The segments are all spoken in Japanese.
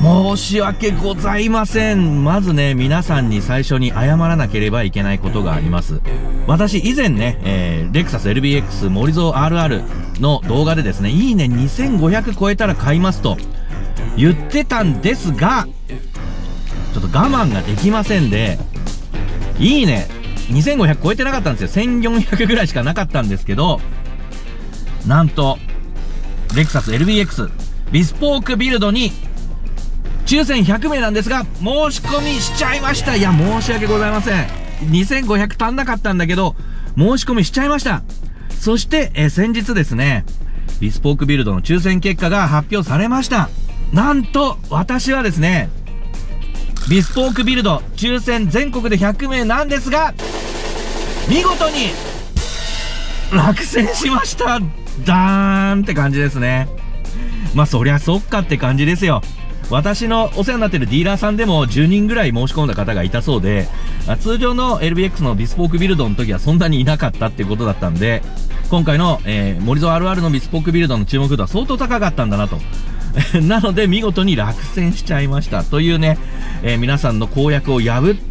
申し訳ございません。まずね、皆さんに最初に謝らなければいけないことがあります。私、以前ね、レクサス LBX 森蔵 RR の動画でですね、いいね2500超えたら買いますと言ってたんですが、ちょっと我慢ができませんで、いいね2500超えてなかったんですよ。1400ぐらいしかなかったんですけど、なんと、レクサス LBX ビスポークビルドに抽選100名なんですが、申し込みしちゃいました。いや、申し訳ございません。2500足んなかったんだけど、申し込みしちゃいました。そして、先日ですね、ビスポークビルドの抽選結果が発表されました。なんと、私はですね、ビスポークビルド抽選全国で100名なんですが、見事に落選しました。ダーンって感じですね。まあ、そりゃそっかって感じですよ。私のお世話になっているディーラーさんでも10人ぐらい申し込んだ方がいたそうで、通常の LBX のビスポークビルドの時はそんなにいなかったっていうことだったんで、今回の、森蔵 RR のビスポークビルドの注目度は相当高かったんだなと。なので見事に落選しちゃいましたというね、皆さんの公約を破って、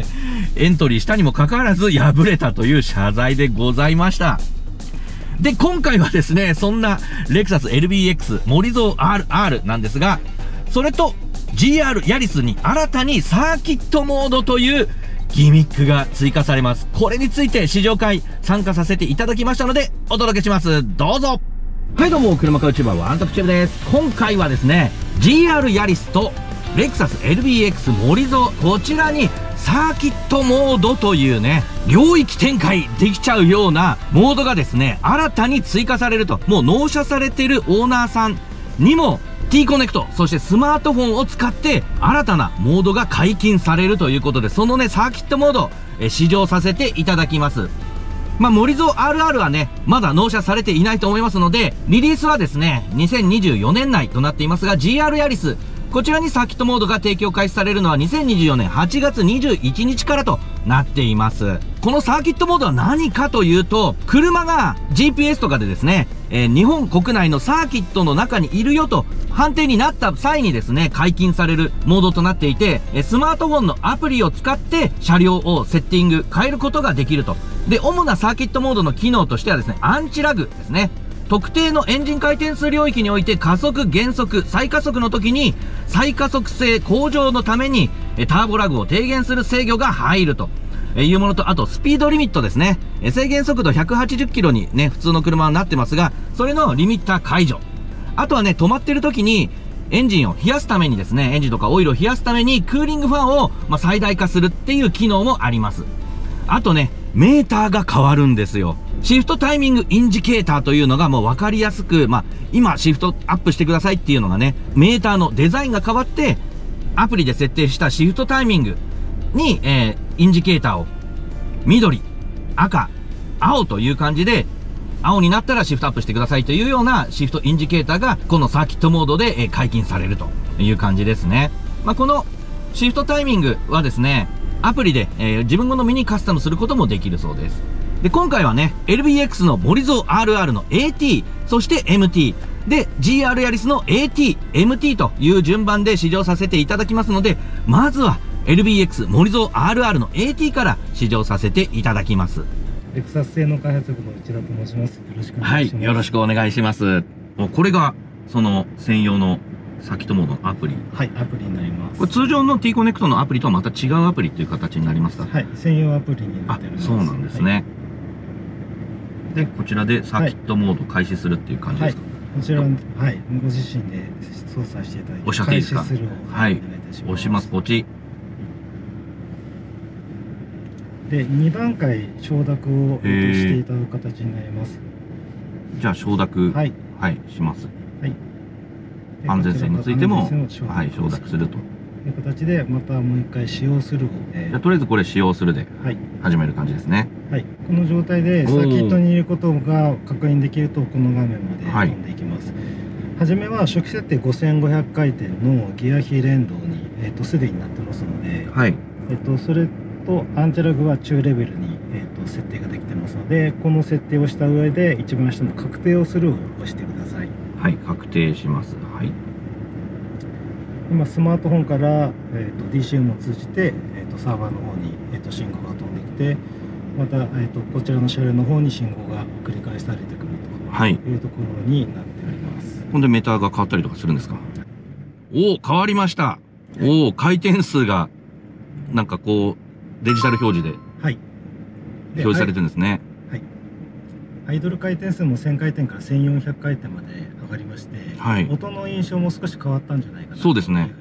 エントリーしたにもかかわらず敗れたという謝罪でございました。で、今回はですね、そんなレクサス LBX 森蔵 RR なんですが、それと GR ヤリスに新たにサーキットモードというギミックが追加されます。これについて試乗会参加させていただきましたのでお届けします。どうぞ。はいどうも、車買うチューバーワンタクチューブです。今回はですね、GR ヤリスとレクサス LBX 森蔵、こちらにサーキットモードというね、領域展開できちゃうようなモードがですね、新たに追加されると。もう納車されているオーナーさんにもT コネクト、そしてスマートフォンを使って新たなモードが解禁されるということで、そのね、サーキットモード、試乗させていただきます。まあ、森蔵 RR はね、まだ納車されていないと思いますので、リリースはですね、2024年内となっていますが、GR ヤリス、こちらにサーキットモードが提供開始されるのは2024年8月21日からとなっています。このサーキットモードは何かというと、車が GPS とかでですね、日本国内のサーキットの中にいるよと判定になった際にですね、解禁されるモードとなっていて、スマートフォンのアプリを使って車両をセッティング、変えることができると。で、主なサーキットモードの機能としてはですね、アンチラグですね。特定のエンジン回転数領域において加速、減速、再加速の時に再加速性向上のためにターボラグを低減する制御が入るというものと、あとスピードリミットですね。制限速度180キロにね、普通の車はなってますが、それのリミッター解除。あとはね、止まってる時にエンジンを冷やすためにですね、エンジンとかオイルを冷やすためにクーリングファンを、最大化するっていう機能もあります。あとね、メーターが変わるんですよ。シフトタイミングインジケーターというのがもう分かりやすく、今シフトアップしてくださいっていうのがね、メーターのデザインが変わって、アプリで設定したシフトタイミングに、インジケーターを緑、赤、青という感じで、青になったらシフトアップしてくださいというようなシフトインジケーターがこのサーキットモードで、解禁されるという感じですね。このシフトタイミングはですね、アプリで、自分好みにカスタムすることもできるそうです。で、今回はね、LBX の森蔵 RR の AT、そして MT、で、GR ヤリスの AT、MT という順番で試乗させていただきますので、まずは LBX 森蔵 RR の AT から試乗させていただきます。 レクサス製の開発部の内田と申します。よろしくお願いします。 はい、よろしくお願いします。これが、その専用のサーキットモードのアプリ。 はい、アプリになります。 これ通常の T コネクトのアプリとはまた違うアプリという形になりますか？ はい、専用アプリになっております。 そうなんですね。で、こちらでサーキットモード開始するっていう感じですか？ こちら、はい、ご自身で操作していただいて、 おっしゃっていいですか？ 開始するをはい、 お願いいたします。 押します、ポチ。 で、2段階承諾をしていただく形になります。 じゃあ承諾、 はい、 します。 はい。 安全性についても、はい、承諾するという形で、またもう一回使用するを、 じゃあとりあえずこれ使用するではい、 始める感じですね。 はい、この状態でサーキットにいることが確認できると、この画面まで飛んでいきます。はじめは初期設定5500回転のギア比連動にすでになってますので、 はい、 それとアンチラグは中レベルに、設定ができてますので、この設定をした上で一番下の確定をするを押してください。 はい、確定します。はい。 今スマートフォンから、DCM を通じて、サーバーの方に、信号が飛んできて、また、こちらの車両の方に信号が繰り返されてくるというところになっております。 ほんでメーターが変わったりとかするんですか？おお、変わりました。おお、回転数がなんかこうデジタル表示で表示されてるんですね。 はい。アイドル回転数も1000回転から1400回転まで上がりまして、はい、音の印象も少し変わったんじゃないかなというふうに思います。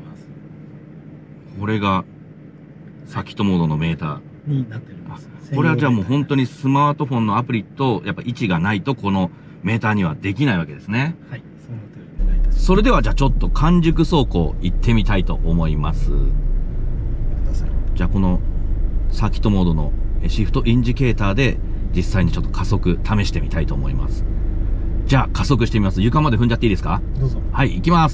これがサーキットモードのメーターになっております。 これはじゃあもう本当にスマートフォンのアプリとやっぱ位置がないとこのメーターにはできないわけですね。 はい、その通りお願いいたします。 それではじゃあちょっと完熟走行行ってみたいと思います。じゃあこのサーキットモードのシフトインジケーターで実際にちょっと加速試してみたいと思います。じゃあ加速してみます。床まで踏んじゃっていいですか？ どうぞ。 はい、行きます。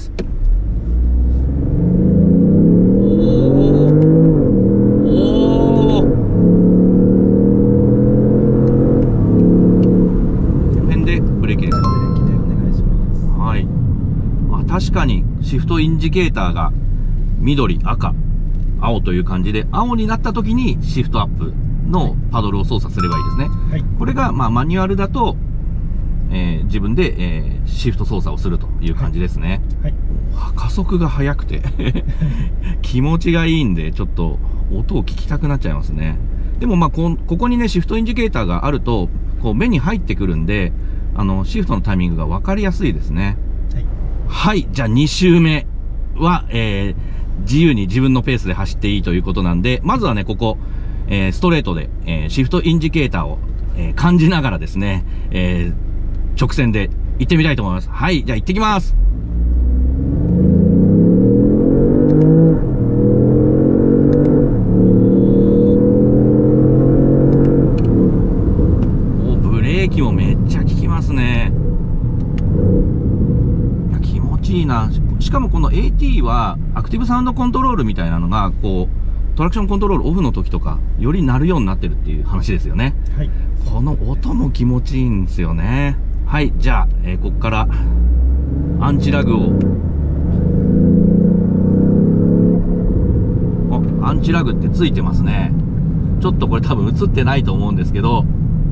確かにシフトインジケーターが緑、赤、青という感じで、青になった時にシフトアップのパドルを操作すればいいですね。はい、これがマニュアルだと、自分で、シフト操作をするという感じですね。はいはい、加速が速くて気持ちがいいんで、ちょっと音を聞きたくなっちゃいますね。でもここにね、シフトインジケーターがあると、こう目に入ってくるんで、シフトのタイミングが分かりやすいですね。はい。じゃあ2周目は、自由に自分のペースで走っていいということなんで、まずはね、ここ、ストレートで、シフトインジケーターを、感じながらですね、直線で行ってみたいと思います。はい。じゃあ行ってきます。ブレーキもめっちゃ効きますね。いいな。しかもこの AT はアクティブサウンドコントロールみたいなのがこうトラクションコントロールオフの時とかより鳴るようになってるっていう話ですよね。はい、この音も気持ちいいんですよね。はい、じゃあ、ここからアンチラグをアンチラグってついてますね。ちょっとこれ多分映ってないと思うんですけど、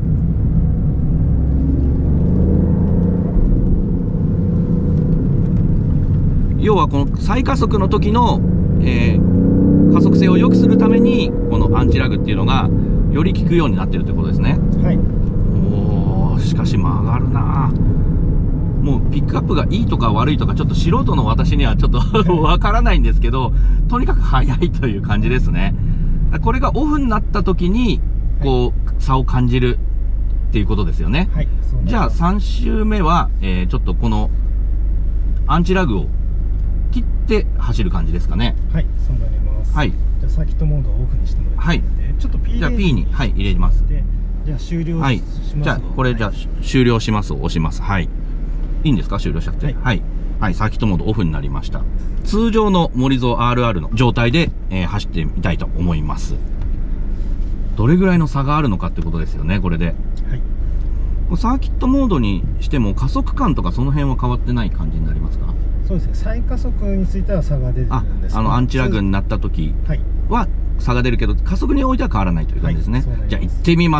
要はこの再加速の時の、加速性を良くするためにこのアンチラグっていうのがより効くようになってるということですね。はい。おー、しかし曲がるな。もうピックアップがいいとか悪いとかちょっと素人の私にはちょっとわからないんですけど、とにかく速いという感じですね。これがオフになった時にこう差を感じるっていうことですよね。はい。じゃあ3周目は、ちょっとこのアンチラグを切って走る感じですかね。はい、そうなります。はい。じゃあサーキットモードをオフにしてもらって、はい、ちょっと P じゃあ P に、はい、入れます。じゃあ終了します。はい。じゃあこれじゃあ終了しますを押します。はい。いいんですか？終了しちゃって。はい。はい。はい、サーキットモードオフになりました。通常の森蔵 RR の状態で、走ってみたいと思います。どれぐらいの差があるのかってことですよね、これで。はい。サーキットモードにしても加速感とかその辺は変わってない感じになりますか？そうですね、再加速については差が出てるんですが、アンチラグになった時は差が出るけど、加速においては変わらないという感じですね。はい、じゃあ行ってみます。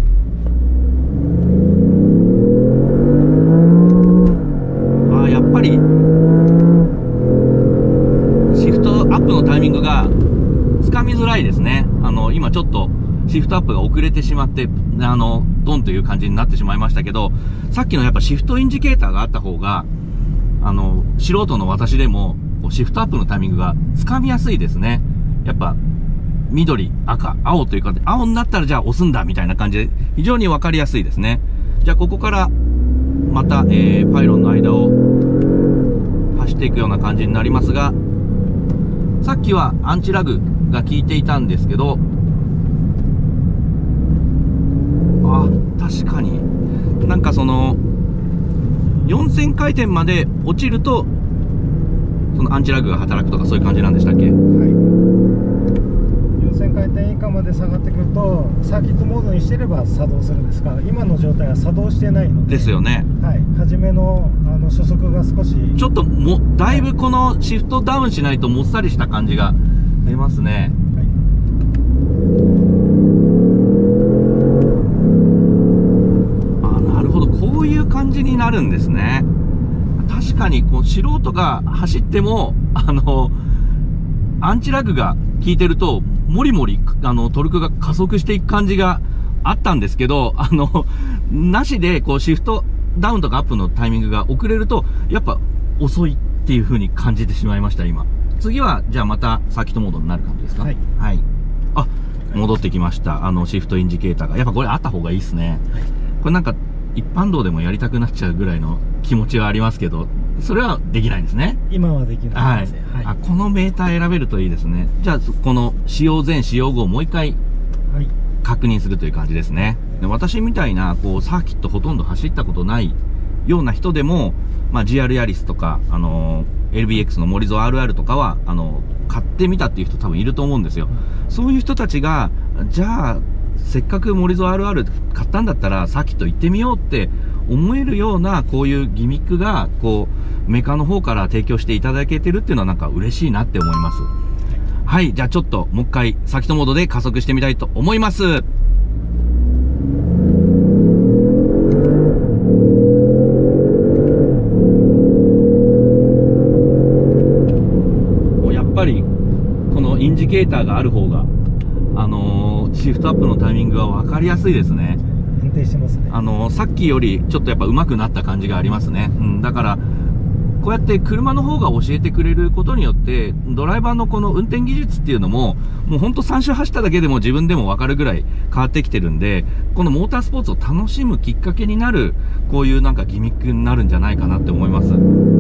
やっぱりシフトアップのタイミングがつかみづらいですね。今ちょっとシフトアップが遅れてしまって、ドンという感じになってしまいましたけど、さっきのやっぱシフトインジケーターがあった方が、素人の私でも、シフトアップのタイミングがつかみやすいですね。やっぱ、緑、赤、青というか、青になったらじゃあ押すんだ、みたいな感じで、非常にわかりやすいですね。じゃあ、ここから、また、パイロンの間を、走っていくような感じになりますが、さっきはアンチラグが効いていたんですけど、確かに。なんか4000回転まで落ちると、そのアンチラグが働くとかそういう感じなんでしたっけ？はい。4000 4000回転以下まで下がってくるとサーキットモードにしてれば作動するんですが、今の状態は作動してないのでですよね。 はい、初めの初速が少しちょっとだいぶこのシフトダウンしないともっさりした感じが出ますね。なるほど、こういう感じになるんですね。確かにこう素人が走ってもアンチラグが効いてるともりもりトルクが加速していく感じがあったんですけど、なしでこうシフトダウンとかアップのタイミングが遅れるとやっぱ遅いっていう風に感じてしまいました。今次はじゃあまたサーキットモードになる感じですか？はい、はい、あ、戻ってきました。シフトインジケーターがやっぱこれあった方がいいですね。はい、これなんか一般道でもやりたくなっちゃうぐらいの気持ちはありますけど、それはできないんですね。 今はできないですね。 はい。このメーター選べるといいですね。じゃあ、この使用前、使用後をもう一回確認するという感じですね。で、私みたいな、こう、サーキットほとんど走ったことないような人でも、まあ、GR ヤリスとか、LBX の森蔵 RR とかは、買ってみたっていう人多分いると思うんですよ。そういう人たちが、じゃあ、せっかく森蔵 RR 買ったんだったらサーキット行ってみようって思えるようなこういうギミックがこうメーカーの方から提供していただけてるっていうのはなんか嬉しいなって思います。はい、じゃあちょっともう一回サーキットモードで加速してみたいと思います。もうやっぱりこのインジケーターがある方がシフトアップのタイミングが分かりやすいですね。 安定してますね。 さっきよりちょっとやっぱ上手くなった感じがありますね。だから、こうやって車の方が教えてくれることによって、ドライバーのこの運転技術っていうのも、もうほんと3周走っただけでも自分でも分かるぐらい変わってきてるんで、このモータースポーツを楽しむきっかけになる、こういうなんかギミックになるんじゃないかなって思います。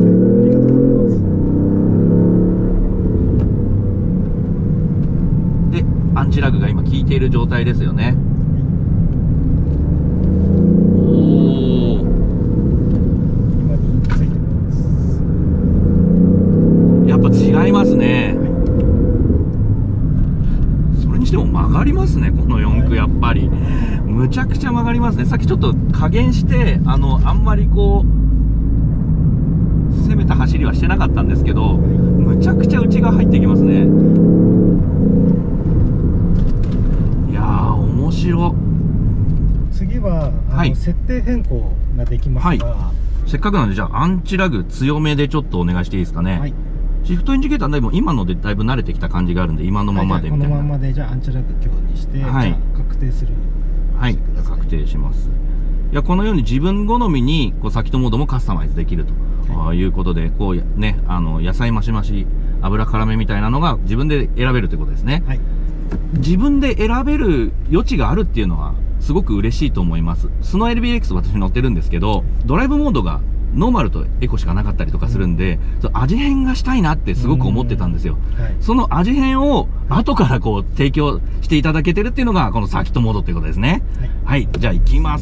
で、アンチラグが今効いている状態ですよね。やっぱ違いますね。それにしても曲がりますね、この4駆やっぱり。むちゃくちゃ曲がりますね。さっきちょっと加減して、あんまりこう、攻めた走りはしてなかったんですけど、むちゃくちゃ内側入ってきますね。いやー、面白。 次は、設定変更ができますが、 せっかくなんで、じゃあ、アンチラグ強めでちょっとお願いしていいですかね。はい、シフトインジケーター、でも今のでだいぶ慣れてきた感じがあるんで、今のままでみたいな。 このままで、じゃあ、アンチラグ強にして、じゃあ確定する。 はい、確定します。いや、このように自分好みに、こう、サーキットモードもカスタマイズできるということで、こうね、野菜増し増し、油辛めみたいなのが自分で選べるということですね。はい、自分で選べる余地があるっていうのは、すごく嬉しいと思います。スノー LBX 私乗ってるんですけど、ドライブモードがノーマルとエコしかなかったりとかするんで、味変がしたいなってすごく思ってたんですよ。その味変を後からこう提供していただけてるっていうのがこのサーキットモードっていうことですね。はい、じゃあ行きます。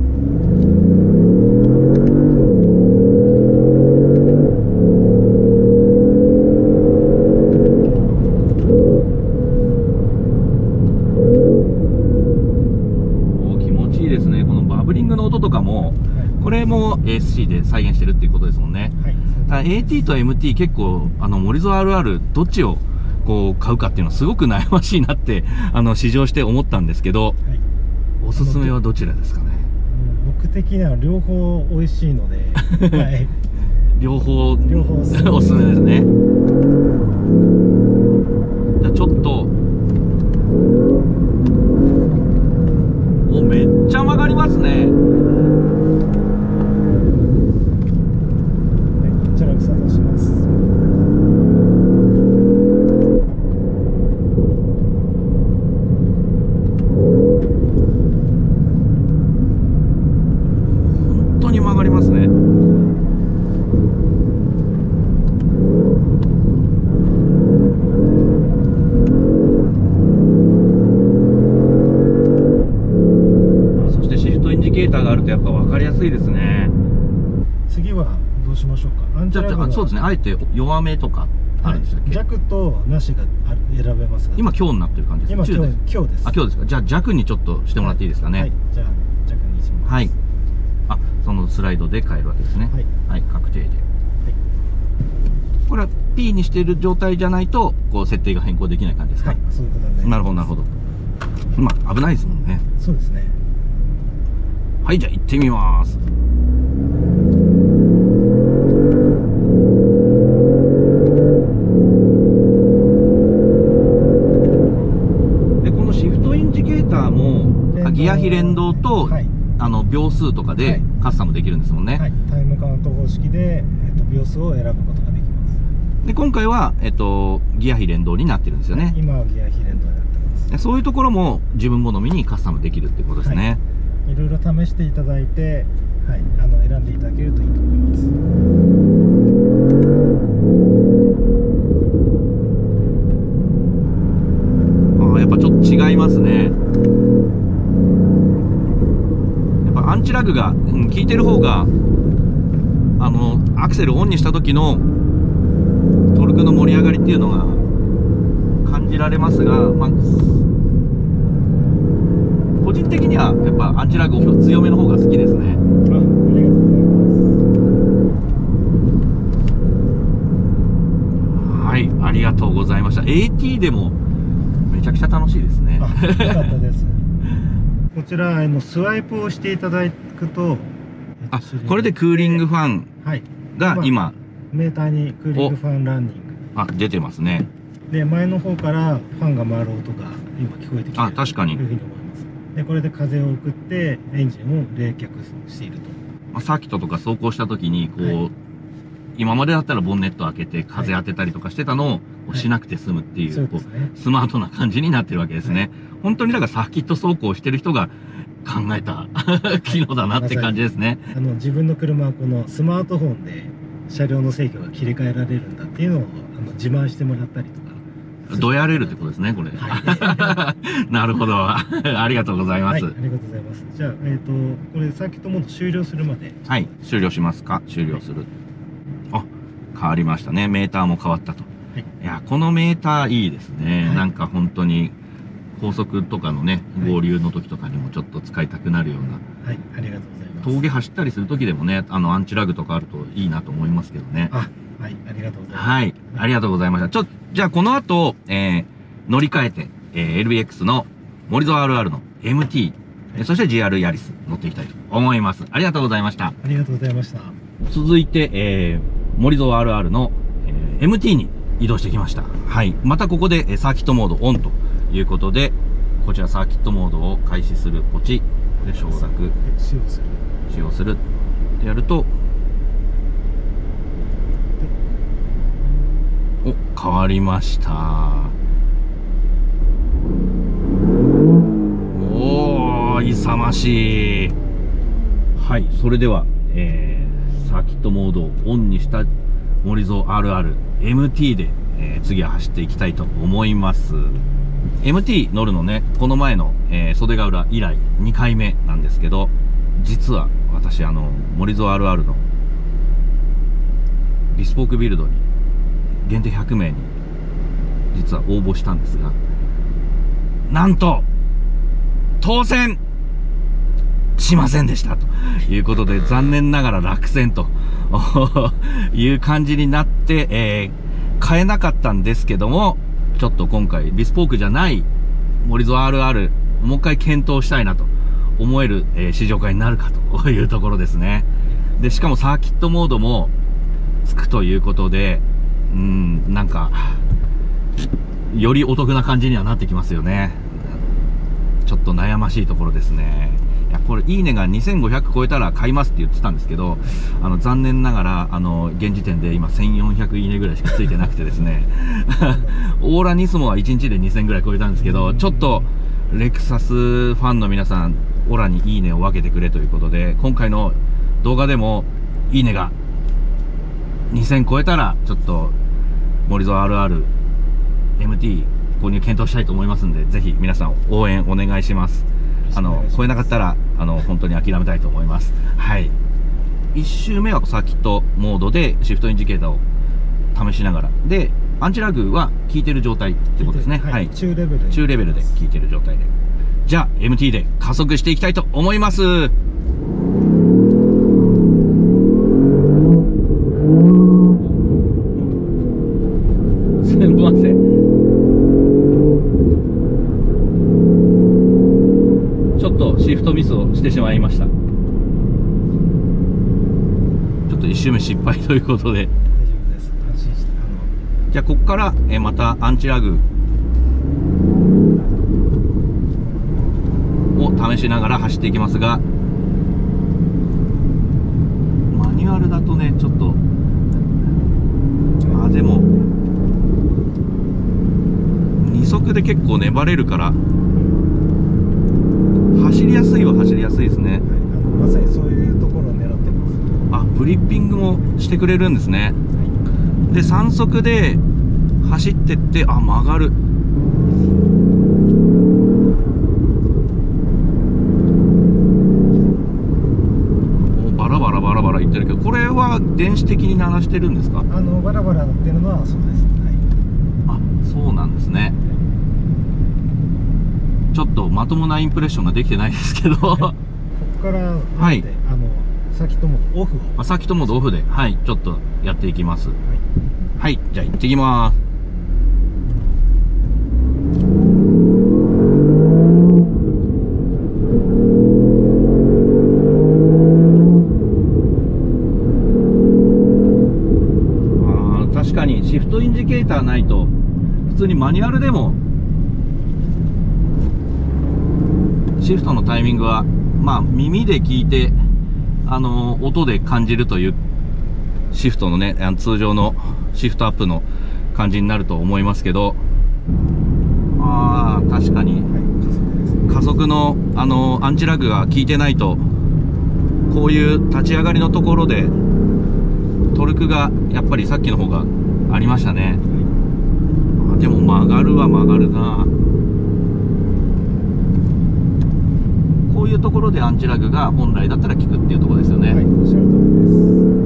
とかも、これも ASC で再現してるっていうことですもんね。はい、AT と MT 結構森蔵 RR どっちをこう買うかっていうのはすごく悩ましいなって試乗して思ったんですけど、はい、おすすめはどちらですかね？ 僕的には両方美味しいので、はい、 両方おすすめですね。じゃあちょっとめっちゃ曲がりますね。 じゃあ作動します。 本当に曲がりますね。があるとやっぱ分かりやすいですね。 次はどうしましょうか？ じゃあそうですね、あえて弱めとかあるんでしたっけ？ 弱となしが選べますが、 今強になってる感じですか？ 今強です。 あ、強ですか。じゃあ弱にちょっとしてもらっていいですかね。 はい、じゃあ弱にします。 はい。あ、そのスライドで変えるわけですね。はい、確定で。これは P にしている状態じゃないと、こう設定が変更できない感じですか？ はい、そういうことです。 なるほど、なるほど。まあ、危ないですもんね。 そうですね。 はい、じゃあ行ってみます。で、このシフトインジケーターも、ギア比連動と、秒数とかでカスタムできるんですもんね。 はい、タイムカウント方式で、秒数を選ぶことができます。 で、今回は、ギア比連動になってるんですよね。 今はギア比連動になってます。 そういうところも自分好みにカスタムできるってことですね。 いろいろ試していただいて、はい、選んでいただけるといいと思います。 あ、やっぱちょっと違いますね。やっぱアンチラグが、効いてる方が、アクセルオンにした時のトルクの盛り上がりっていうのが感じられますが、まあ、個人的にはやっぱアンチラグ強めの方が好きですね。ありがとうございます。はい、ありがとうございました。AT でもめちゃくちゃ楽しいですね。 よかったです。こちらスワイプをしていただくと、 あ、これでクーリングファンが今、 メーターにクーリングファンランニング、 出てますね。で、 前の方からファンが回る音が今聞こえてきている。 確かに。 というふうに思います。で、これで風を送ってエンジンを冷却していると。 サーキットとか走行した時にこう、今までだったらボンネット開けて風当てたりとかしてたのをしなくて済むっていう、スマートな感じになってるわけですね。本当にだからサーキット走行してる人が考えた機能だなって感じですね。 自分の車はこのスマートフォンで車両の制御が切り替えられるんだっていうのを自慢してもらったりとか。 どやれるってことですね、これ。なるほど。ありがとうございます。 ありがとうございます。じゃあ、これサーキットモード終了するまで。 はい、終了しますか？終了する。あ、変わりましたね。メーターも変わったと。いや、このメーターいいですね。なんか本当に高速とかのね、合流の時とかにもちょっと使いたくなるような。 はい、ありがとうございます。 峠走ったりする時でもね、アンチラグとかあるといいなと思いますけどね。 はい、ありがとうございます。 はい、ありがとうございました。じゃあこの後、乗り換えて、LBX の森蔵 RR の MT、そして GR ヤリス乗っていきたいと思います。ありがとうございました。 ありがとうございました。 続いて、森蔵 RR の、MT に移動してきました。はい。またここで、サーキットモードオンということで、こちらサーキットモードを開始するポチで承諾使用するってやると、変わりました。勇ましい。はい、それでは、サーキットモードをオンにした森蔵 RR MT で、次は走っていきたいと思います。MT 乗るのね、この前の、袖ヶ浦以来2回目なんですけど、実は私森蔵 RR のビスポークビルドに限定100名に実は応募したんですが、なんと当選しませんでしたということで、残念ながら落選という感じになって、買えなかったんですけども、ちょっと今回ビスポークじゃない森蔵 RR もう一回検討したいなと思える、試乗会になるかというところですね。で、しかもサーキットモードもつくということで、なんかよりお得な感じにはなってきますよね。ちょっと悩ましいところですね。いや、これいいねが2500超えたら買いますって言ってたんですけど、残念ながら現時点で今1400いいねぐらいしかついてなくてですねオーラニスモは1日で2000ぐらい超えたんですけど、ちょっとレクサスファンの皆さんオラにいいねを分けてくれということで、今回の動画でもいいねが2000超えたらちょっと森蔵 RR MT 購入検討したいと思いますんで、ぜひ皆さん応援お願いします。超えなかったら本当に諦めたいと思います。はい。1周目はサーキットモードでシフトインジケーターを試しながらで、 アンチラグは効いてる状態ってことですね。はい。 中レベル。 中レベルで効いてる状態で。じゃあ、MT で加速していきたいと思います。すみません。ちょっとシフトミスをしてしまいました。ちょっと1周目失敗ということで。 大丈夫です。安心して。 じゃあ、ここから、またアンチラグを試しながら走っていきますが、マニュアルだとね、ちょっと、でも、2速で結構粘れるから、走りやすいは走りやすいですね。 まさにそういうところを狙ってます。 あ、ブリッピングもしてくれるんですね。で、3速で走ってって、あ、曲がる。バラバラバラバラ言ってるけど、これは電子的に鳴らしてるんですか？ バラバラ鳴ってるのはそうです。 あ、そうなんですね。ちょっとまともなインプレッションができてないですけど、 ここからはい、 サーキットモードオフを、 サーキットモードオフで、はい、ちょっとやっていきます。はい、じゃあ行ってきます。確かにシフトインジケーターないと普通にマニュアルでもシフトのタイミングはまあ耳で聞いて音で感じるというシフトのね、通常のシフトアップの感じになると思いますけど、確かに加速のアンチラグが効いてないと、こういう立ち上がりのところでトルクがやっぱりさっきの方がありましたね。でも曲がるは曲がるな。こういうところでアンチラグが本来だったら効くっていうところですよね。 はい、おっしゃる通りです。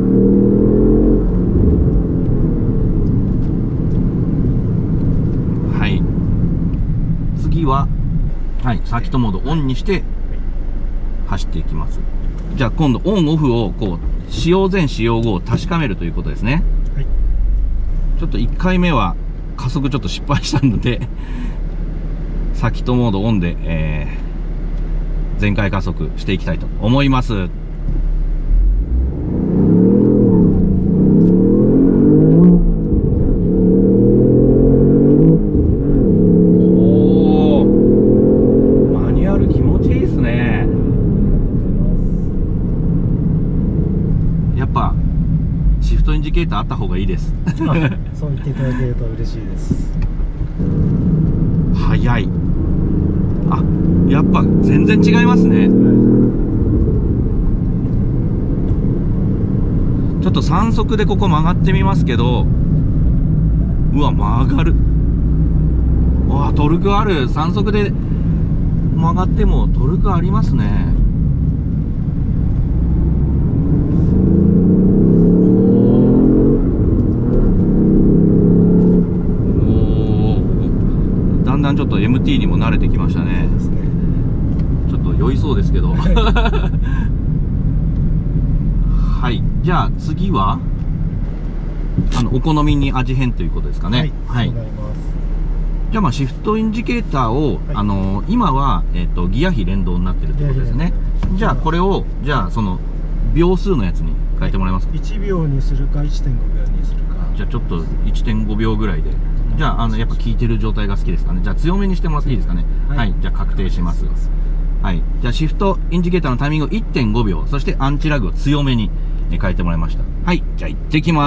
はい。次は、はい、サーキットモードオンにして走っていきます。じゃあ今度オンオフをこう使用前使用後を確かめるということですね。はい。ちょっと1回目は加速ちょっと失敗したのでサーキットモードオンで、全開加速していきたいと思います。マニュアル気持ちいいですね。やっぱシフトインジケーターあった方がいいです。 そう言っていただけると嬉しいです。 早い。あ、やっぱ全然違いますね。ちょっと3速でここ曲がってみますけど、うわ、曲がる。わあ、トルクある。3速で曲がってもトルクありますね。だんだんちょっと MT にも慣れてきましたね。ちょっと酔いそうですけど。はい、じゃあ次はお好みに味変ということですかね。はい、じゃあまあシフトインジケーターを、はい、今は、ギア比連動になってるということですね。じゃあこれをじゃあその秒数のやつに変えてもらえますか。 1秒にするか 1.5 秒にするか。 じゃあちょっと 1.5 秒ぐらいで。じゃあやっぱ効いてる状態が好きですかね。じゃあ強めにしてもらっていいですかね。はい、はい、じゃあ確定します。はい、じゃあシフトインジケーターのタイミングを 1.5 秒、そしてアンチラグを強めに変えてもらいました。はい、じゃあ行ってきます。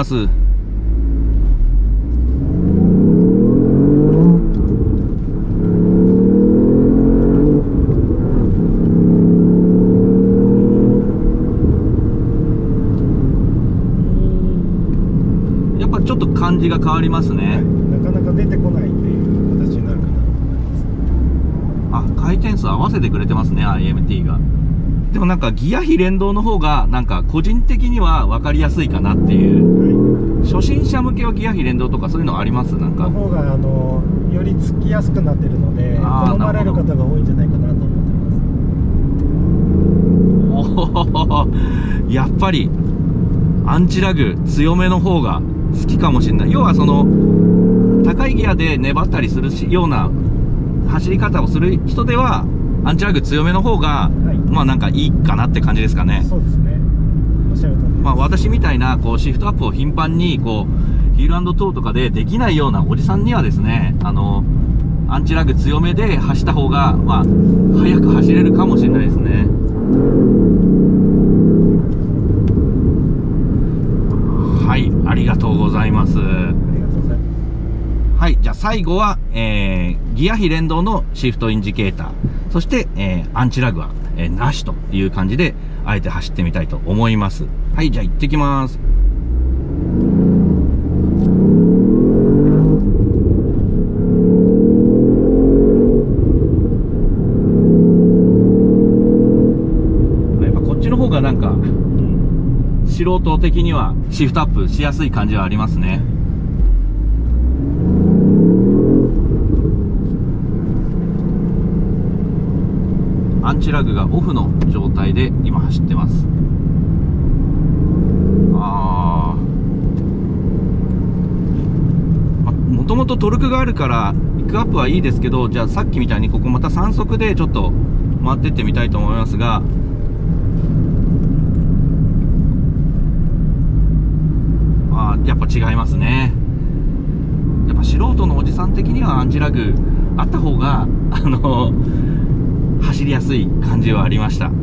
やっぱちょっと感じが変わりますね。 なかなか出てこないっていう形になるかなと思います。 あ、回転数合わせてくれてますね、IMT が。でもなんかギア比連動の方がなんか個人的には分かりやすいかなっていう。 初心者向けはギア比連動とかそういうのあります？なんかの方がよりつきやすくなってるので好まれる方が多いんじゃないかなと思ってます。 おお、やっぱりアンチラグ強めの方が好きかもしれない。要はその高いギアで粘ったりするような走り方をする人ではアンチラグ強めの方が、はい、まあなんかいいかなって感じですかね。 そうですね。おっしゃる通りです。 まあ私みたいなこうシフトアップを頻繁にこうヒール&トーとかでできないようなおじさんにはですね、アンチラグ強めで走った方がまあ速く走れるかもしれないですね。はい、ありがとうございます。はい、じゃあ最後は、ギア比連動のシフトインジケーター、そして、アンチラグは、なしという感じで、あえて走ってみたいと思います。はい、じゃあ行ってきます。やっぱこっちの方がなんか、素人的にはシフトアップしやすい感じはありますね。アンチラグがオフの状態で今走ってます。もともとトルクがあるからピックアップはいいですけど、じゃあさっきみたいにここまた3速でちょっと回ってってみたいと思いますが、やっぱ違いますね。やっぱ素人のおじさん的にはアンチラグあった方が走りやすい感じはありました。はい。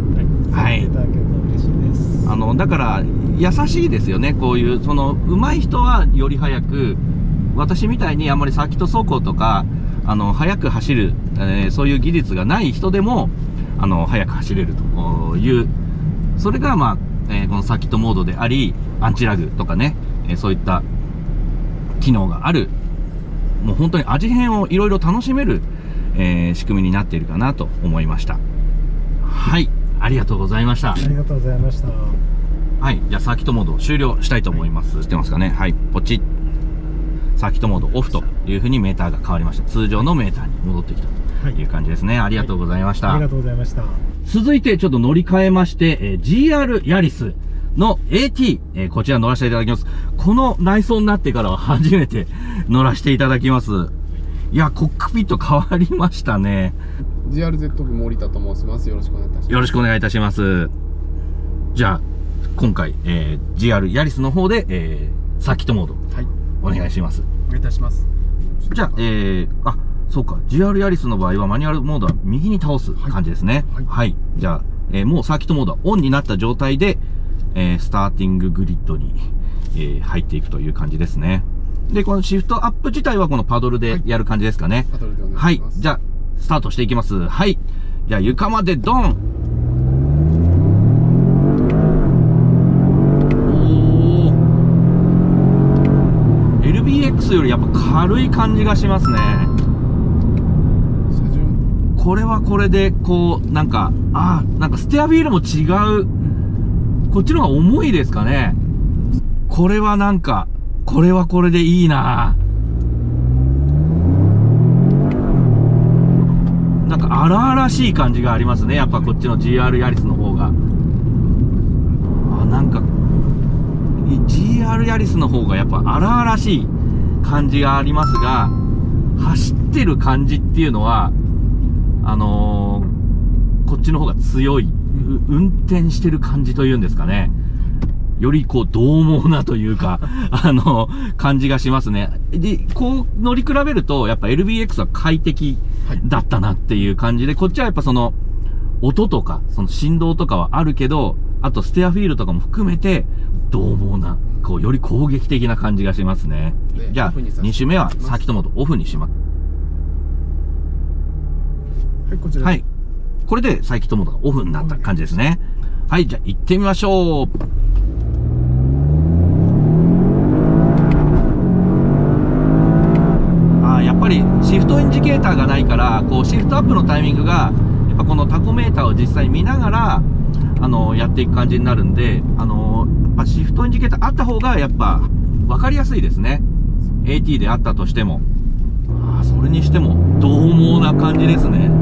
だから優しいですよね。こういう上手い人はより速く、私みたいにあんまりサーキット走行とか速く走る、そういう技術がない人でも速く走れるという、それがまあ、このサーキットモードであり、アンチラグとかね、そういった機能がある、もう本当に味変をいろいろ楽しめる、仕組みになっているかなと思いました。はい、ありがとうございました。 ありがとうございました。 はい、じゃあサーキットモード終了したいと思います。知ってますかね。はい、ポチッ。サーキットモードオフというふうにメーターが変わりました。通常のメーターに戻ってきたという感じですね。ありがとうございました。 ありがとうございました。 続いてちょっと乗り換えまして、GR ヤリスの AT、こちら乗らせていただきます。この内装になってからは初めて乗らせていただきます。いや、コックピット変わりましたね。 GRZ 部森田と申します。よろしくお願いいたします。 よろしくお願いいたします。じゃあ、今回、GR ヤリスの方で、サーキットモード、はい、お願いします。 お願いいたします。 じゃあ、そうか、GR ヤリスの場合はマニュアルモードは右に倒す感じですね。はい。はい、じゃあ、もうサーキットモードはオンになった状態で、スターティンググリッドに、入っていくという感じですね。で、このシフトアップ自体はこのパドルでやる感じですかね。 パドルでお願いします。 はい。じゃあ、スタートしていきます。はい。じゃあ、床までドン。LBX よりやっぱ軽い感じがしますね。これはこれで、こう、なんかステアビールも違う。こっちの方が重いですかね。これはなんか、これはこれでいいな。なんか荒々しい感じがありますね。やっぱこっちの GR ヤリスの方が。なんか、GR ヤリスの方がやっぱ荒々しい感じがありますが、走ってる感じっていうのは、こっちの方が強い。運転してる感じというんですかね。よりこう、獰猛なというか、感じがしますね。で、こう乗り比べると、やっぱ LBX は快適だったなっていう感じで、こっちはやっぱ音とか、振動とかはあるけど、あとステアフィールとかも含めて、獰猛な、こう、より攻撃的な感じがしますね。じゃあ、2周目はサーキットモードオフにします。 はい、こちら。 はい。これでサーキットモードがオフになった感じですね。はい、じゃあ行ってみましょう。やっぱりシフトインジケーターがないから、こうシフトアップのタイミングが、やっぱこのタコメーターを実際見ながら、やっていく感じになるんで、やっぱシフトインジケーターあった方が、やっぱ分かりやすいですね。AT であったとしても。それにしても、獰猛な感じですね。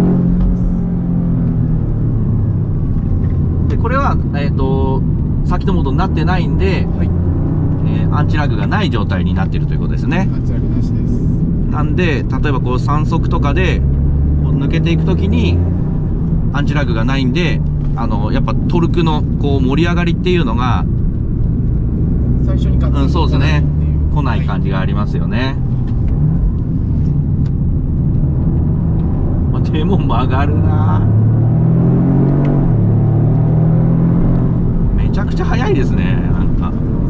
で、これは、サーキットモードになってないんで、 はい。 アンチラグがない状態になっているということですね。 アンチラグなしです。 なんで、例えばこう3速とかで、こう抜けていくときに、アンチラグがないんで、やっぱトルクのこう盛り上がりっていうのが、 最初にガッツンとそうですね。来ないはい感じがありますよね。でも曲がるな。めちゃくちゃ速いですね。なんか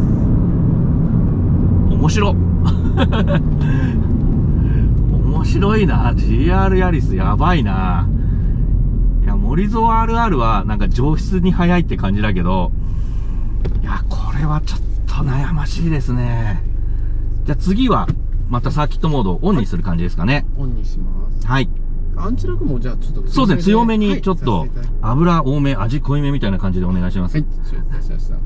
面白面白いな。 GR ヤリスやばいな。いや、森蔵 RR はなんか上質に速いって感じだけど、いや、これはちょっと悩ましいですね。じゃあ次はまたサーキットモードをオンにする感じですかね。 オンにします。 はい。 アンチラグもじゃあちょっとそうですね、強めにちょっはいとさせていただきます油多め、味濃いめみたいな感じでお願いします。 はい、承知いたしました。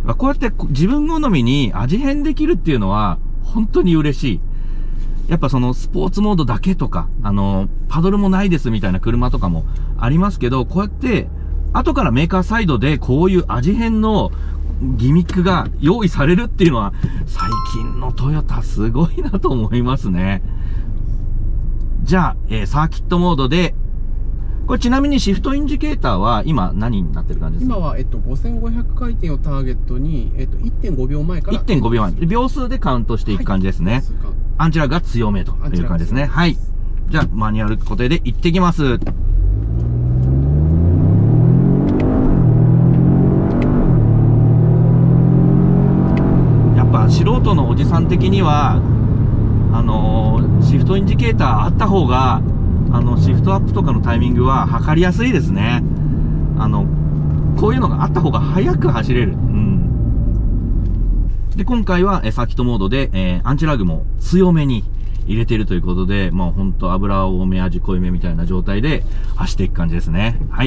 こうやって自分好みに味変できるっていうのは本当に嬉しい。やっぱそのスポーツモードだけとか、パドルもないですみたいな車とかもありますけど、こうやって後からメーカーサイドでこういう味変のギミックが用意されるっていうのは最近のトヨタすごいなと思いますね。じゃあ、サーキットモードで、これちなみにシフトインジケーターは今何になってる感じですか？ 今は、5500回転をターゲットに、1.5 秒前から。 1.5 秒前。秒数でカウントしていく感じですね。 はい、 アンチラグが強めという感じですね。はい。じゃあ、マニュアル固定で行ってきます。やっぱ素人のおじさん的には、シフトインジケーターあった方が、シフトアップとかのタイミングは測りやすいですね。こういうのがあった方が早く走れる。うん。で、今回は、サーキットモードで、アンチラグも強めに入れているということで、もうほんと油多め、味濃いめみたいな状態で走っていく感じですね。はい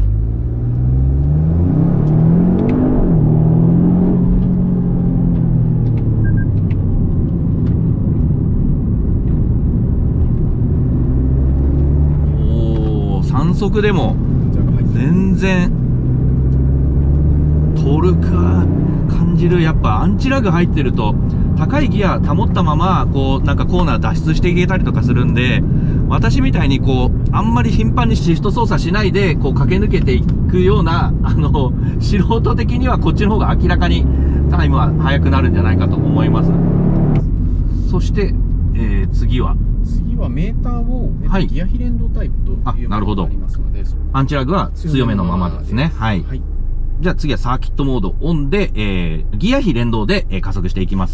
。3速でも全然トルクは感じる。やっぱアンチラグ入ってると高いギア保ったままこうなんかコーナー脱出していけたりとかするんで、私みたいにこうあんまり頻繁にシフト操作しないでこう駆け抜けていくような素人的にはこっちの方が明らかにタイムは速くなるんじゃないかと思います。そして、次はメーターを、 はい、 ギア比連動タイプというなるほど。 ありますので、 アンチラグは強めのままですね。はい。はい、じゃあ次はサーキットモードオンで、ギア比連動で、加速していきます。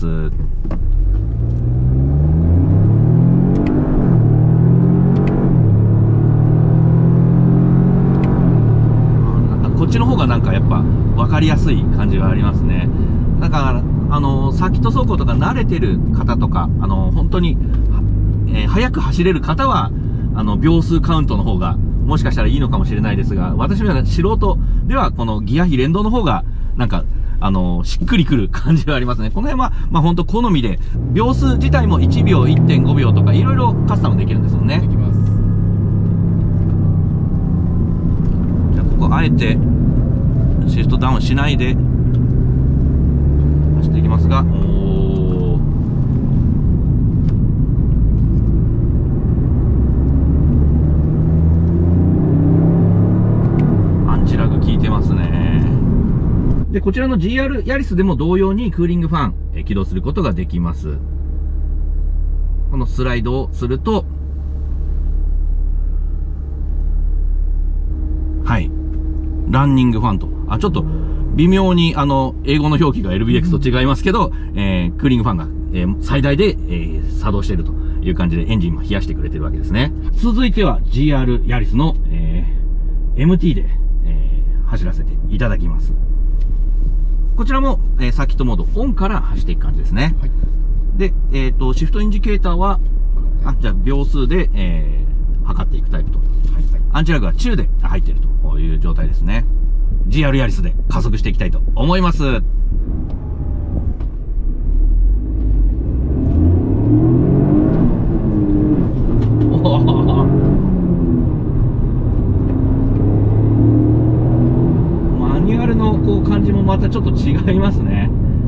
こっちの方がなんかやっぱ分かりやすい感じがありますね。だからサーキット走行とか慣れてる方とか、本当に速く走れる方は、秒数カウントの方が、もしかしたらいいのかもしれないですが、私みたいな素人では、このギア比連動の方が、なんか、しっくりくる感じがありますね。この辺は、まあ、ほんと好みで、秒数自体も1秒、1.5 秒とか、いろいろカスタムできるんですもんね。 できます。 じゃあ、ここ、あえて、シフトダウンしないで、走っていきますが、で、こちらの GR ヤリスでも同様にクーリングファン、起動することができます。このスライドをすると、はい。ランニングファンと。ちょっと微妙に英語の表記が LBX と違いますけど、クーリングファンが、最大で、作動しているという感じでエンジンも冷やしてくれてるわけですね。続いては GR ヤリスの、MT で、走らせていただきます。こちらも、サーキットモードオンから走っていく感じですね。はい、で、シフトインジケーターは、じゃあ秒数で、測っていくタイプと。アンチラグは中で入っているという状態ですね。GR ヤリスで加速していきたいと思います。 ちょっと違いますね。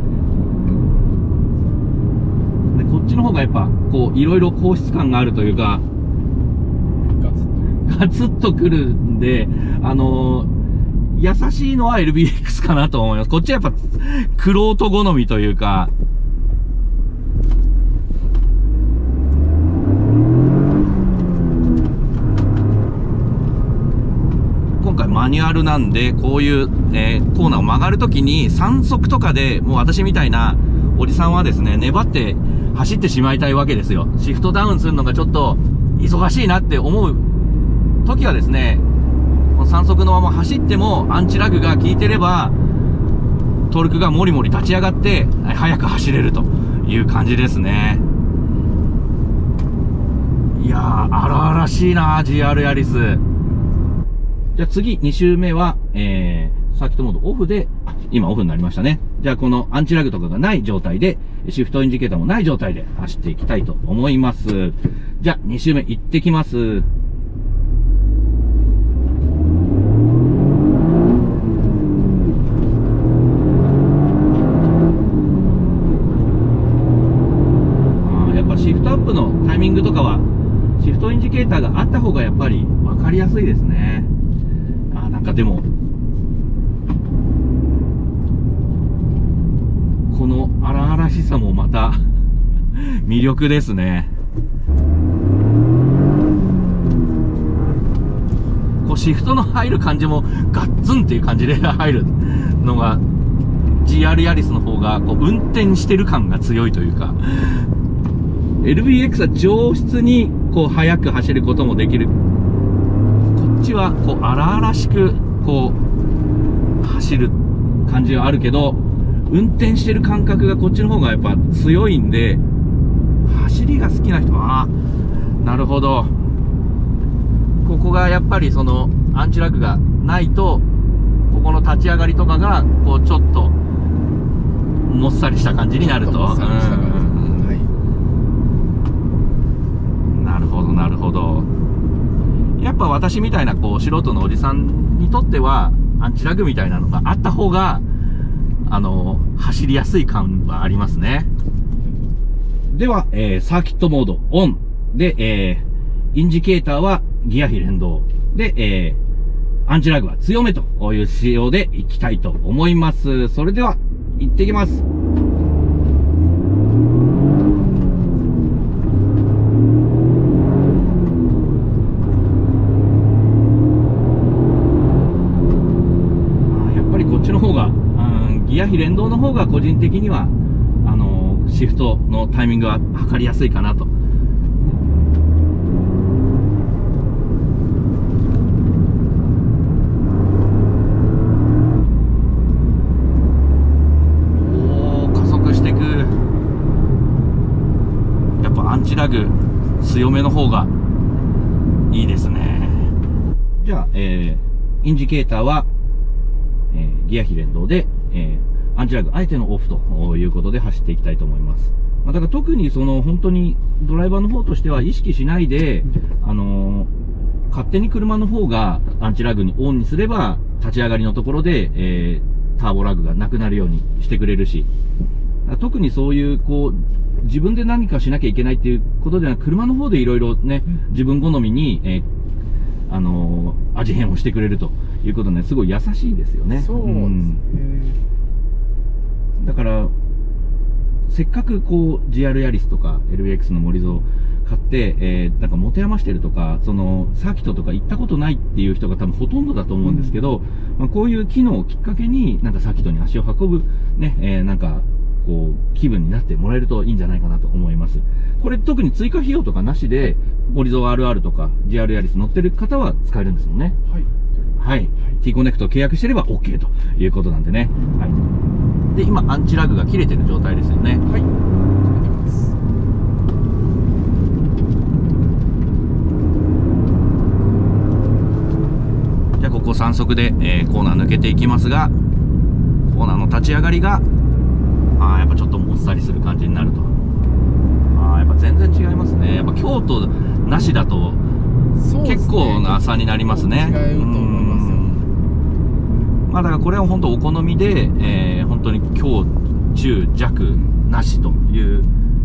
でこっちの方がやっぱこういろいろ硬質感があるというか、ガツッとくるんで、優しいのは LBX かなと思います。こっちはやっぱ玄人好みというか、今回マニュアルなんで、こういう、コーナーを曲がるときに3速とかで、もう私みたいなおじさんはですね、粘って走ってしまいたいわけですよ。シフトダウンするのがちょっと忙しいなって思う時はですね、3速のまま走ってもアンチラグが効いてれば、トルクがもりもり立ち上がって速く走れるという感じですね。いやー、荒々しいなー、GR ヤリス。じゃあ次、2周目は、サーキットモードオフで、今オフになりましたね。じゃあこのアンチラグとかがない状態で、シフトインジケーターもない状態で走っていきたいと思います。じゃあ2周目行ってきます。やっぱシフトアップのタイミングとかは、シフトインジケーターがあった方がやっぱり分かりやすいですね。なんかでも、この荒々しさもまた魅力ですね。こうシフトの入る感じもガッツンっていう感じで入るのが GR ヤリスの方がこう運転してる感が強いというか、 LBX は上質にこう速く走ることもできる。こっちはこう荒々しくこう走る感じはあるけど、運転してる感覚がこっちの方がやっぱ強いんで、走りが好きな人は、なるほど。ここがやっぱりそのアンチラグがないと、ここの立ち上がりとかがこうちょっともっさりした感じになると。なるほどなるほど。やっぱ私みたいなこう素人のおじさんにとってはアンチラグみたいなのがあった方が走りやすい感はありますね。では、サーキットモードオンで、インジケーターはギア比連動で、アンチラグは強めという仕様でいきたいと思います。それでは行ってきます。やっぱりこっちの方がギア比連動の方が個人的にはシフトのタイミングは測りやすいかなと。加速していく。やっぱアンチラグ強めの方がいいですね。じゃあ、インジケーターは、ギア比連動で、アンチラグあえてのオフということで走っていきたいと思います。だから特に本当にドライバーの方としては意識しないで、勝手に車の方がアンチラグにオンにすれば立ち上がりのところで、ターボラグがなくなるようにしてくれるし、特にそういう自分で何かしなきゃいけないっていうことでは車の方でいろいろね、自分好みに、味変をしてくれるということで、すごい優しいですよね。 そうですね。 だからせっかくGR ヤリスとか LBX の森蔵買って、なんか持て余してるとか、サーキットとか行ったことないっていう人が多分ほとんどだと思うんですけど、こういう機能をきっかけになんかサーキットに足を運ぶね、なんか気分になってもらえるといいんじゃないかなと思います。これ特に追加費用とかなしで森蔵 RR とか GR ヤリス乗ってる方は使えるんですもんね。はい、T コネクト契約してれば OK ということなんでね。はい。で、今アンチラグが切れてる状態ですよね。はい。切れてます。じゃあここ3速で、コーナー抜けていきますが、コーナーの立ち上がりがやっぱちょっともっさりする感じになると。やっぱ全然違いますね。やっぱ京都なしだと結構な差になりますね。違うと思いますよ。 まあだからこれは本当お好みで、本当に強、中、弱、なしという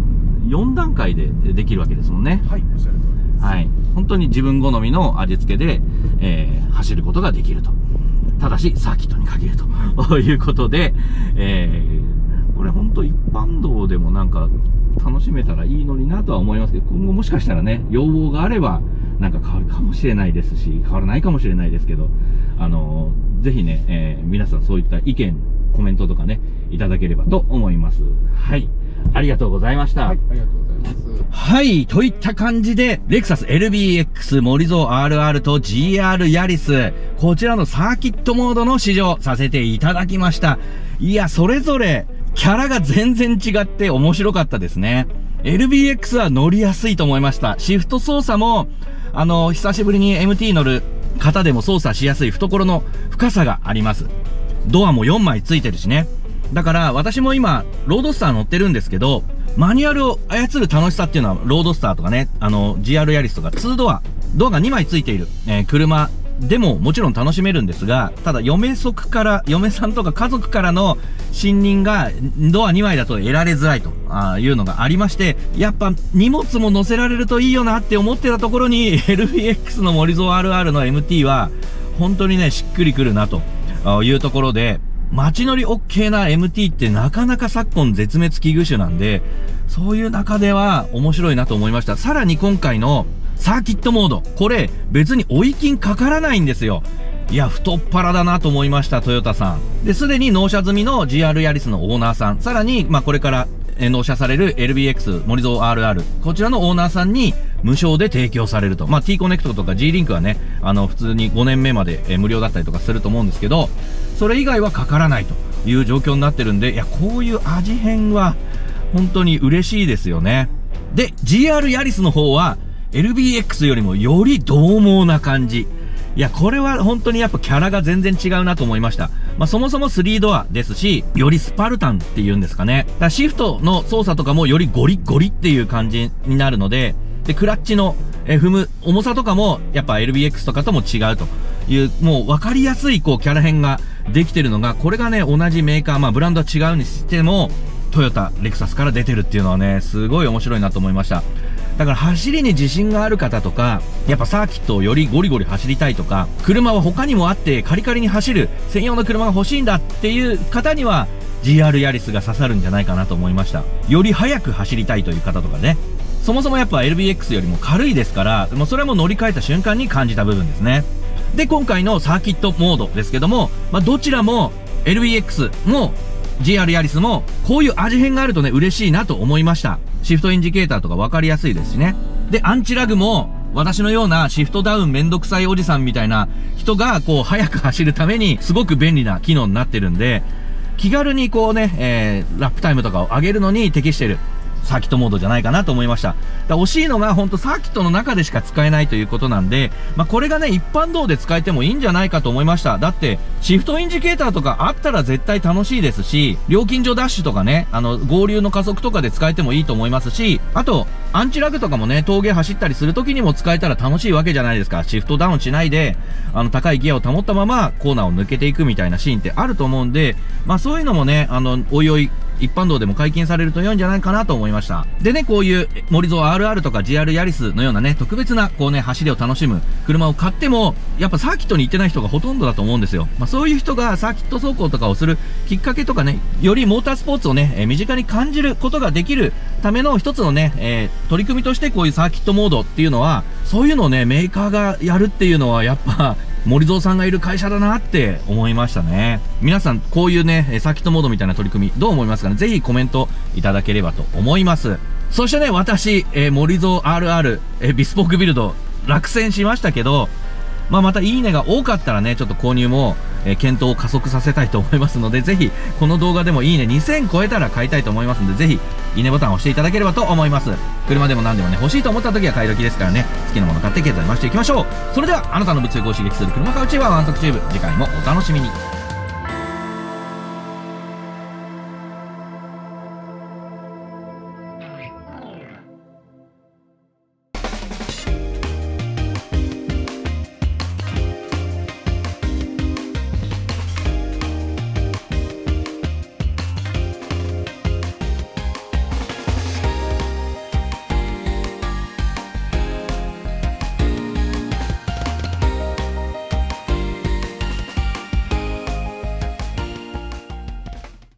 4段階でできるわけですもんね。 はい、おっしゃる通りです。 はい。本当に自分好みの味付けで、走ることができると。ただし、サーキットに限るということで、これ本当一般道でもなんか楽しめたらいいのになとは思いますけど、今後もしかしたらね、要望があれば、なんか変わるかもしれないですし、変わらないかもしれないですけど、ぜひね、皆さんそういった意見、コメントとかね、いただければと思います。はい。ありがとうございました。 はい、ありがとうございます。 はい。といった感じで、レクサス LBX、モリゾー RR と GR ヤリス、こちらのサーキットモードの試乗させていただきました。いや、それぞれ、キャラが全然違って面白かったですね。LBX は乗りやすいと思いました。シフト操作も、久しぶりに MT 乗る方でも操作しやすい懐の深さがあります。ドアも4枚ついてるしね。だから私も今、ロードスター乗ってるんですけど、マニュアルを操る楽しさっていうのは、ロードスターとかね、GR ヤリスとか2ドアが2枚ついている、車でももちろん楽しめるんですが、ただ嫁さんとか家族からの信任がドア2枚だと得られづらいというのがありまして、やっぱ荷物も乗せられるといいよなって思ってたところに、LBX のモリゾー RR の MT は、本当にね、しっくりくるなというところで、街乗り OK な MT ってなかなか昨今絶滅危惧種なんで、そういう中では面白いなと思いました。さらに今回のサーキットモード、これ別に追い金かからないんですよ。いや、太っ腹だなと思いました、トヨタさん。で、すでに納車済みの GR ヤリスのオーナーさん、さらに、これから納車される LBX モリゾー RR、こちらのオーナーさんに無償で提供されると。T コネクトとか G リンクはね、普通に5年目まで無料だったりとかすると思うんですけど、それ以外はかからないという状況になってるんで、いや、こういう味変は本当に嬉しいですよね。で、GR ヤリスの方は LBX よりもより獰猛な感じ。いや、これは本当にやっぱキャラが全然違うなと思いました。そもそも3ドアですし、よりスパルタンっていうんですかね。だからシフトの操作とかもよりゴリゴリっていう感じになるので、で、クラッチの踏む重さとかもやっぱ LBX とかとも違うという、もう分かりやすいこうキャラ変ができてるのが、これがね、同じメーカー、ブランドは違うにしても、トヨタ、レクサスから出てるっていうのはね、すごい面白いなと思いました。だから走りに自信がある方とか、やっぱサーキットをよりゴリゴリ走りたいとか、車は他にもあってカリカリに走る専用の車が欲しいんだっていう方には、GR ヤリスが刺さるんじゃないかなと思いました。より速く走りたいという方とかね。そもそもやっぱ LBX よりも軽いですから、もうそれも乗り換えた瞬間に感じた部分ですね。で、今回のサーキットモードですけども、どちらも LBX も GR ヤリスもこういう味変があるとね、嬉しいなと思いました。シフトインジケーターとか分かりやすいですしね。で、アンチラグも私のようなシフトダウンめんどくさいおじさんみたいな人がこう速く走るためにすごく便利な機能になってるんで、気軽にこうね、ラップタイムとかを上げるのに適してるサーキットモードじゃないかなと思いました。惜しいのが本当サーキットの中でしか使えないということなんで、これがね、一般道で使えてもいいんじゃないかと思いました。だって、シフトインジケーターとかあったら絶対楽しいですし、料金所ダッシュとかね、合流の加速とかで使えてもいいと思いますし、あと、アンチラグとかもね、峠走ったりする時にも使えたら楽しいわけじゃないですか。シフトダウンしないで、高いギアを保ったままコーナーを抜けていくみたいなシーンってあると思うんで、そういうのもね、おいおい、一般道でも解禁されると良いんじゃないかなと思いました。でね、こういうモリゾー RR とか GR ヤリスのようなね、特別なこうね、走りを楽しむ車を買っても、やっぱサーキットに行ってない人がほとんどだと思うんですよ。そういう人がサーキット走行とかをするきっかけとかね、よりモータースポーツをね、身近に感じることができるための一つのね、取り組みとしてこういうサーキットモードっていうのは、そういうのをね、メーカーがやるっていうのはやっぱ、森蔵さんがいる会社だなって思いましたね。皆さん、こういうね、サーキットモードみたいな取り組み、どう思いますかね？ぜひコメントいただければと思います。そしてね、私、森蔵 RR、ビスポークビルド、落選しましたけど、またいいねが多かったらね、ちょっと購入も、検討を加速させたいと思いますので、ぜひ、この動画でもいいね2000超えたら買いたいと思いますので、ぜひ、いいねボタンを押していただければと思います。車でも何でもね、欲しいと思った時は買い時ですからね、好きなもの買って経済回していきましょう。それでは、あなたの物欲を刺激する車買うチューバーワンサクチューブ、次回もお楽しみに。